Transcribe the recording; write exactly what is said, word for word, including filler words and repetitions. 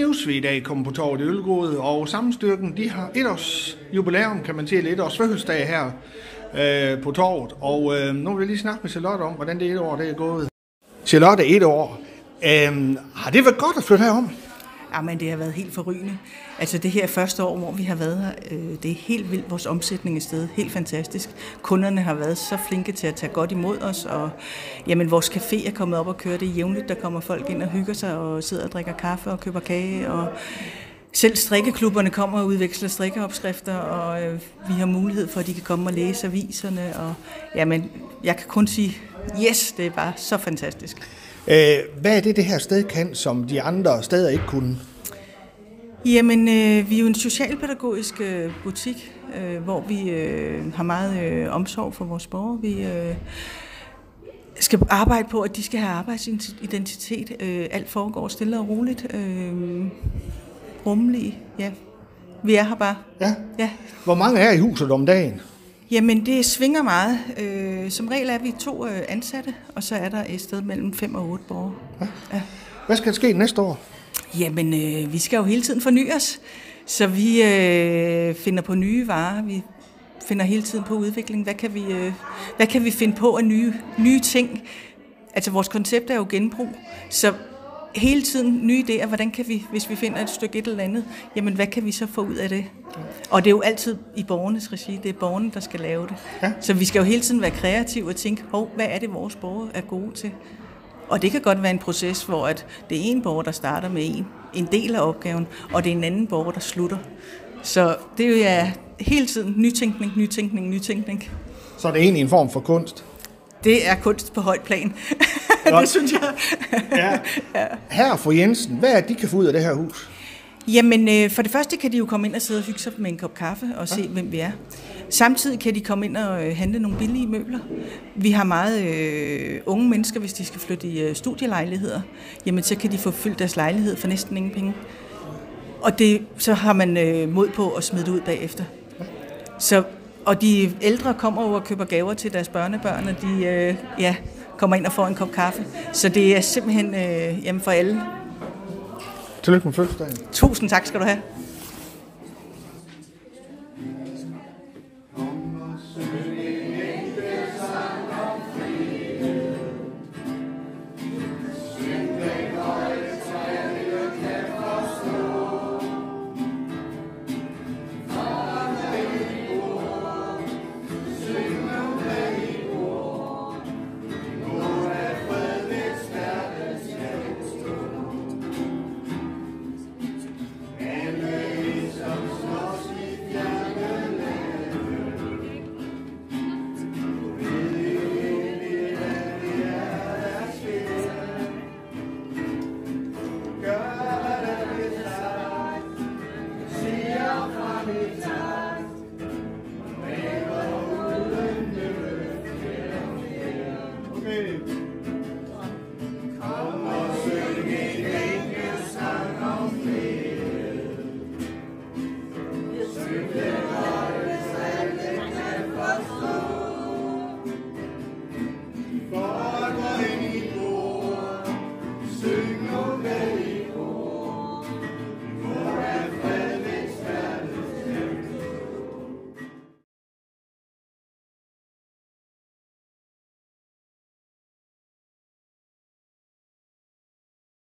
Livsved i dag kommer på torvet i Ølgod, og Sammenstyrken, de har et års jubilæum, kan man sige, lidt et års fødselsdag her øh, på torvet. Og øh, nu vil jeg lige snakke med Charlotte om, hvordan det et år det er gået. Charlotte, et år. Øh, har det været godt at flytte herom? Jamen, det har været helt forrygende. Altså det her første år, hvor vi har været her, øh, det er helt vildt, vores omsætning er steget. Helt fantastisk. Kunderne har været så flinke til at tage godt imod os, og jamen, vores café er kommet op og kører det jævnligt. Der kommer folk ind og hygger sig og sidder og drikker kaffe og køber kage, og selv strikkeklubberne kommer og udveksler strikkeopskrifter, og øh, vi har mulighed for, at de kan komme og læse aviserne, og jamen, jeg kan kun sige, yes, det er bare så fantastisk. Hvad er det, det her sted kan, som de andre steder ikke kunne? Jamen, øh, vi er jo en socialpædagogisk øh, butik, øh, hvor vi øh, har meget øh, omsorg for vores borgere. Vi øh, skal arbejde på, at de skal have arbejdsidentitet. Øh, alt foregår stille og roligt. Øh, rummelige, ja. Vi er her bare. Ja. Ja. Hvor mange er i huset om dagen? Jamen, det svinger meget. Øh, som regel er vi to øh, ansatte, og så er der et sted mellem fem og otte borgere. Ja. Ja. Hvad skal der ske næste år? Jamen, øh, vi skal jo hele tiden forny os, så vi øh, finder på nye varer. Vi finder hele tiden på udvikling. Hvad kan vi, øh, hvad kan vi finde på af nye, nye ting? Altså, vores koncept er jo genbrug, så hele tiden nye idéer. Hvordan kan vi, hvis vi finder et stykke et eller andet, jamen hvad kan vi så få ud af det? Og det er jo altid i borgernes regi. Det er borgerne, der skal lave det. Ja. Så vi skal jo hele tiden være kreative og tænke, hov, hvad er det, vores borgere er gode til? Og det kan godt være en proces, hvor at det er en borger, der starter med en, en del af opgaven, og det er en anden borger, der slutter. Så det er jo ja, hele tiden nytænkning, nytænkning, nytænkning. Så er det egentlig en form for kunst? Det er kunst på højt plan. Det synes jeg. Ja. Ja. Her fru Jensen, hvad er det, de kan få ud af det her hus? Jamen, øh, for det første kan de jo komme ind og sidde og hygge sig med en kop kaffe og se, ja. hvem vi er. Samtidig kan de komme ind og øh, handle nogle billige møbler. Vi har meget øh, unge mennesker, hvis de skal flytte i øh, studielejligheder. Jamen, så kan de få fyldt deres lejlighed for næsten ingen penge. Og det, så har man øh, mod på at smide det ud bagefter. Ja. Så, og de ældre kommer over og køber gaver til deres børnebørn, og de øh, ja, kommer ind og får en kop kaffe. Så det er simpelthen øh, jamen for alle. Tillykke med fødselsdagen. Tusind tak skal du have.